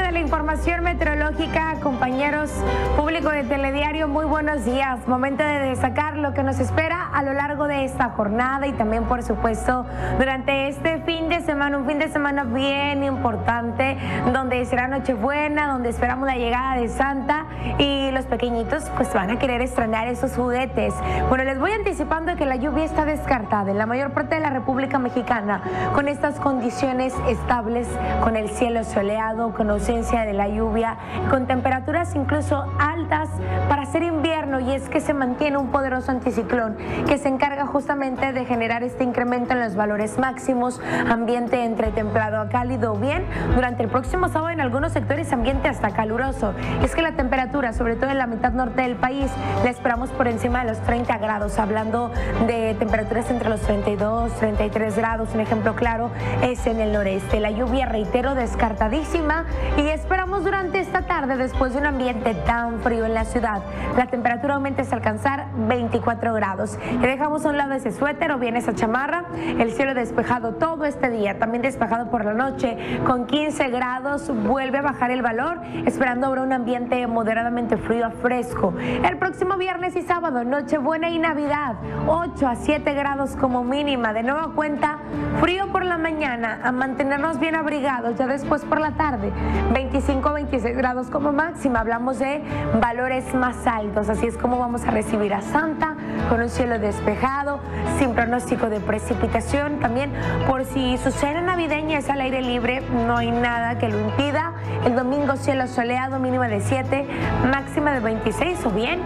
de la información meteorológica, compañeros, público de Telediario, muy buenos días. Momento de destacar lo que nos espera a lo largo de esta jornada y también, por supuesto, durante este fin de semana, un fin de semana bien importante, donde será Nochebuena, donde esperamos la llegada de Santa y los pequeñitos pues van a querer estrenar esos juguetes. Bueno, les voy anticipando que la lluvia está descartada en la mayor parte de la República Mexicana, con estas condiciones estables, con el cielo soleado, con ausencia de la lluvia, con temperaturas incluso altas para ser invierno, y es que se mantiene un poderoso anticiclón que se encarga justamente de generar este incremento en los valores máximos, ambiente entre templado a cálido, bien durante el próximo sábado en algunos sectores ambiente hasta caluroso. Es que la temperatura, sobre todo en la mitad norte del país, la esperamos por encima de los 30 grados, hablando de temperaturas entre los 32, 33 grados, un ejemplo claro es en el noreste. La lluvia, reitero, descartadísima, y esperamos durante esta tarde, después de un ambiente tan frío en la ciudad, la temperatura aumenta hasta alcanzar 24 grados. Y dejamos a un lado ese suéter o bien esa chamarra. El cielo despejado todo este día, también despejado por la noche, con 15 grados, vuelve a bajar el valor, esperando ahora un ambiente moderadamente frío a fresco. El próximo viernes y sábado, Nochebuena y Navidad, 8 a 7 grados como mínima. De nueva cuenta, frío por la mañana, a mantenernos bien abrigados. Ya después por la tarde, 25 a 26 grados como máxima. Hablamos de valores más altos, así es como vamos a recibir a Santa, con un cielo despejado, sin pronóstico de precipitación. También, por si su cena navideña es al aire libre, no hay nada que lo impida. El domingo, cielo soleado, mínima de 7, máxima de 26 o bien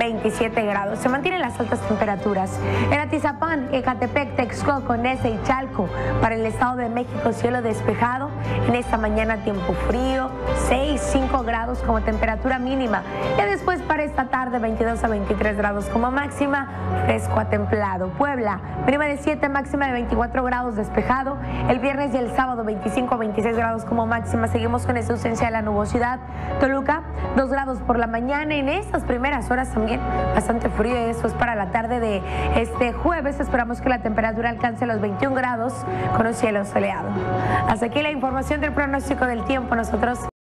27 grados. Se mantienen las altas temperaturas. En Atizapán, Ecatepec, Texcoco, Neza y Chalco, para el Estado de México, cielo despejado. En esta mañana, tiempo frío, 6, 5 grados como temperatura mínima. Ya después para esta tarde, 22 a 23 grados como máxima, fresco a templado. Puebla, mínima de 7, máxima de 24 grados, despejado. El viernes y el sábado, 25 a 26 grados como máxima. Seguimos con esa ausencia de la nubosidad. Toluca, 2 grados por la mañana. En estas primeras horas también bastante frío. Eso es para la tarde de este jueves. Esperamos que la temperatura alcance los 21 grados con un cielo soleado. Hasta aquí la información del pronóstico del tiempo. Nosotros